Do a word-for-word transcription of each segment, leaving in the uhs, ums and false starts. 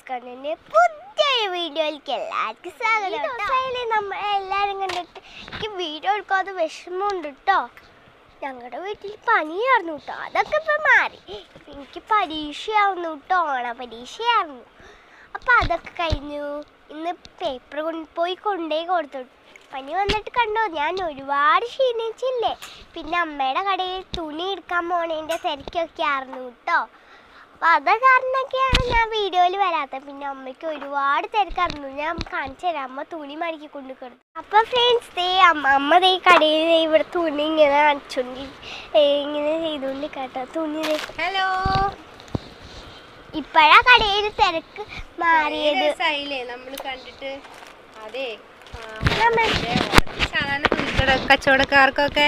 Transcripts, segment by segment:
ഭാസ്കറിന്റെ പുതിയൊരു വീഡിയോയിലേക്ക് എല്ലാവർക്കും സ്വാഗതം. ദിവസമായാലും നമ്മൾ എല്ലാവരും കണ്ടിട്ട് എനിക്ക് വീഡിയോ എടുക്കാതെ വിഷമമുണ്ട് കേട്ടോ. ഞങ്ങളുടെ വീട്ടിൽ പനിയായിരുന്നു കേട്ടോ, അതൊക്കെ ഇപ്പം മാറി. എനിക്ക് പരീക്ഷയായിരുന്നു കേട്ടോ, ഓണ പരീക്ഷയായിരുന്നു. അപ്പം അതൊക്കെ കഴിഞ്ഞു. ഇന്ന് പേപ്പർ കൊണ്ട് പോയി കൊണ്ടേ കൊടുത്തു. പനി വന്നിട്ട് കണ്ടോ, ഞാൻ ഒരുപാട് ക്ഷീണിച്ചില്ലേ. പിന്നെ അമ്മയുടെ കടയിൽ തുണി എടുക്കാൻ പോണേൻ്റെ തിരക്കൊക്കെ ആയിരുന്നു കേട്ടോ. അപ്പോൾ അത് കാരണമൊക്കെയാണ് ഞാൻ വീഡിയോയിൽ വരാത്തത്. പിന്നെ അമ്മയ്ക്ക് ഒരുപാട് തിരക്കായിരുന്നു. ഞാൻ കാണിച്ചു തരാം. അമ്മ തുണി മടക്കി കൊണ്ട് കൊടുത്തു. അപ്പോൾ ഫ്രണ്ട്സ്, ദേ അമ്മ അമ്മ ദേ കടയിൽ ഇവിടെ തുണി ഇങ്ങനെ കാണിച്ചോണ്ടി ഇങ്ങനെ ചെയ്തുകൊണ്ട് കേട്ടോ. തുണി ഹലോ, ഇപ്പോഴാ കടയിൽ തിരക്ക് മാറിയത്. നമ്മൾ കണ്ടിട്ട്. അതെ, സാധാരണ തുണിക്കട കച്ചവടക്കാർക്കൊക്കെ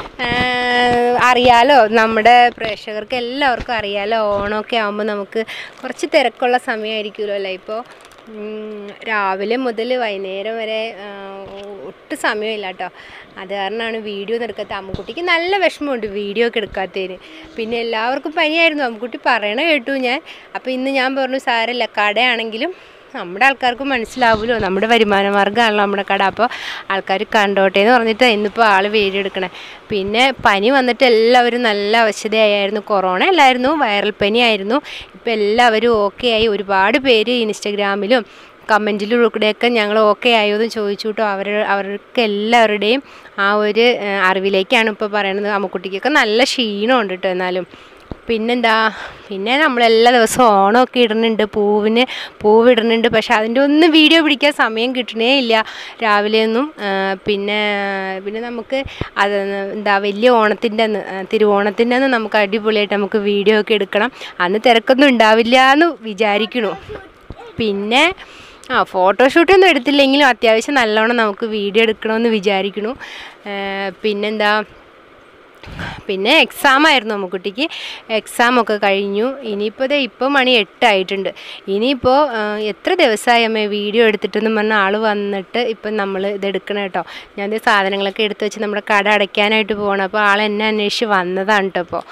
അറിയാലോ, നമ്മുടെ പ്രേക്ഷകർക്ക് എല്ലാവർക്കും അറിയാലോ, ഓണമൊക്കെ ആകുമ്പോൾ നമുക്ക് കുറച്ച് തിരക്കുള്ള സമയമായിരിക്കുമല്ലോ അല്ലേ. ഇപ്പോൾ രാവിലെ മുതൽ വൈകുന്നേരം വരെ ഒട്ടും സമയമില്ല കേട്ടോ. അത് കാരണമാണ് വീഡിയോ ഒന്നും എടുക്കാത്തത്. അമ്മുക്കുട്ടിക്ക് നല്ല വിഷമമുണ്ട് വീഡിയോ ഒക്കെ എടുക്കാത്തതിന്. പിന്നെ എല്ലാവർക്കും പനിയായിരുന്നു, അമ്മുക്കുട്ടി പറയണ കേട്ടു ഞാൻ. അപ്പോൾ ഇന്ന് ഞാൻ പറഞ്ഞു സാരമില്ല, കടയാണെങ്കിലും നമ്മുടെ ആൾക്കാർക്ക് മനസ്സിലാവുമല്ലോ, നമ്മുടെ വരുമാന മാർഗ്ഗമാണല്ലോ നമ്മുടെ കട. അപ്പോൾ ആൾക്കാർ കണ്ടോട്ടെ എന്ന് പറഞ്ഞിട്ട് ഇന്നിപ്പോൾ ആൾ വീഡിയോ എടുക്കണേ. പിന്നെ പനി വന്നിട്ട് എല്ലാവരും നല്ല അവശതയായിരുന്നു. കൊറോണ അല്ലായിരുന്നു, വൈറൽ പനി ആയിരുന്നു. ഇപ്പോൾ എല്ലാവരും ഓക്കെ ആയി. ഒരുപാട് പേര് ഇൻസ്റ്റഗ്രാമിലും കമൻറ്റിലൂടെയൊക്കെ ഞങ്ങൾ ഓക്കെ ആയോ എന്ന് ചോദിച്ചു കേട്ടോ. അവർ അവർക്ക് എല്ലാവരുടെയും ആ ഒരു അറിവിലേക്കാണ് ഇപ്പോൾ പറയണത്. അമ്മുക്കുട്ടിക്കൊക്കെ നല്ല ക്ഷീണമുണ്ട് കേട്ടോ. എന്നാലും പിന്നെന്താ, പിന്നെ നമ്മളെല്ലാ ദിവസവും ഓണമൊക്കെ ഇടുന്നുണ്ട്, പൂവിന് പൂവിടുന്നുണ്ട്. പക്ഷെ അതിൻ്റെ ഒന്നും വീഡിയോ പിടിക്കാൻ സമയം കിട്ടണേ ഇല്ല രാവിലെയൊന്നും. പിന്നെ പിന്നെ നമുക്ക് അത് എന്താ വലിയ ഓണത്തിൻ്റെ അന്ന്, തിരുവോണത്തിൻ്റെ അന്ന് നമുക്ക് അടിപൊളിയായിട്ട് നമുക്ക് വീഡിയോ ഒക്കെ എടുക്കണം. അന്ന് തിരക്കൊന്നും ഉണ്ടാവില്ല എന്ന് വിചാരിക്കണു. പിന്നെ ആ ഫോട്ടോഷൂട്ടൊന്നും എടുത്തില്ലെങ്കിലും അത്യാവശ്യം നല്ലോണം നമുക്ക് വീഡിയോ എടുക്കണമെന്ന് വിചാരിക്കണു. പിന്നെന്താ, പിന്നെ എക്സാം ആയിരുന്നു അമ്മുക്കുട്ടിക്ക്. എക്സാമൊക്കെ കഴിഞ്ഞു. ഇനിയിപ്പോൾ ദേ ഇപ്പോൾ മണി എട്ടായിട്ടുണ്ട്. ഇനിയിപ്പോൾ എത്ര ദിവസമായി അമ്മേ വീഡിയോ എടുത്തിട്ടെന്ന് പറഞ്ഞ ആൾ വന്നിട്ട് ഇപ്പം നമ്മൾ ഇതെടുക്കണം കേട്ടോ. ഞാൻ സാധനങ്ങളൊക്കെ എടുത്ത് വെച്ച് നമ്മുടെ കട അടയ്ക്കാനായിട്ട് പോകണം. അപ്പോൾ ആൾ എന്നെ അന്വേഷിച്ച് വന്നതാണ് കേട്ടോ. ഇപ്പോൾ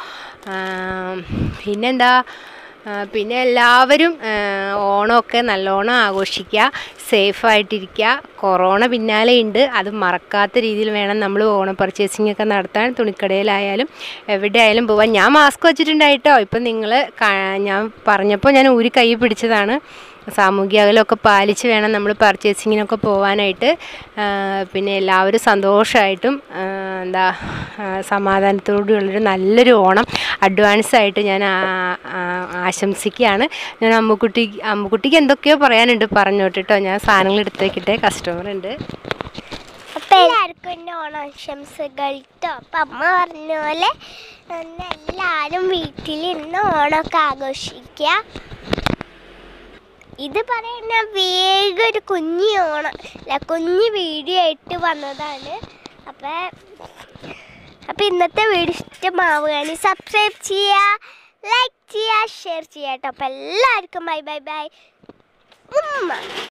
പിന്നെന്താ, പിന്നെ എല്ലാവരും ഓണമൊക്കെ നല്ലോണം ആഘോഷിക്കുക, സേഫായിട്ടിരിക്കുക. കൊറോണ പിന്നാലെ ഉണ്ട്, അത് മറക്കാത്ത രീതിയിൽ വേണം നമ്മൾ ഓണം പർച്ചേസിംഗ് ഒക്കെ നടത്താൻ. തുണിക്കടയിലായാലും എവിടെ ആയാലും പോവാൻ. ഞാൻ മാസ്ക് വെച്ചിട്ടുണ്ടായിട്ടോ. ഇപ്പം നിങ്ങൾ ഞാൻ പറഞ്ഞപ്പോൾ ഞാൻ ഊരി കൈ പിടിച്ചതാണ്. സാമൂഹിക അകലമൊക്കെ പാലിച്ച് വേണം നമ്മൾ പർച്ചേസിങ്ങിനൊക്കെ പോകാനായിട്ട്. പിന്നെ എല്ലാവരും സന്തോഷമായിട്ടും എന്താ സമാധാനത്തോടുള്ളൊരു നല്ലൊരു ഓണം അഡ്വാൻസായിട്ട് ഞാൻ ആശംസിക്കുകയാണ്. ഞാൻ അമ്മുക്കുട്ടി അമ്മുക്കുട്ടിക്ക് എന്തൊക്കെയോ പറയാനുണ്ട്, പറഞ്ഞോട്ട് കേട്ടോ. ഞാൻ സാധനങ്ങൾ എടുത്തേക്കിട്ടെ, കസ്റ്റമർ ഉണ്ട്. അപ്പം എല്ലാവർക്കും എൻ്റെ ഓണാശംസകൾ കേട്ടോ. അപ്പം അമ്മ പറഞ്ഞ പോലെ എല്ലാവരും വീട്ടിൽ ഇന്ന് ഓണമൊക്കെ ആഘോഷിക്കുക. ഇത് പറയുന്ന വേഗം ഒരു കുഞ്ഞി ഓണം അല്ല കുഞ്ഞി വീഡിയോ ആയിട്ട് വന്നതാണ്. അപ്പം അപ്പം ഇന്നത്തെ വീഡിയോ ഇഷ്ടമാവുകയാണെങ്കിൽ സബ്സ്ക്രൈബ് ചെയ്യുക, ലൈക്ക് ചെയ്യുക, ഷെയർ ചെയ്യുക കേട്ടോ. അപ്പം എല്ലാവർക്കും ബൈ ബൈ ബൈ ഉമ്മ.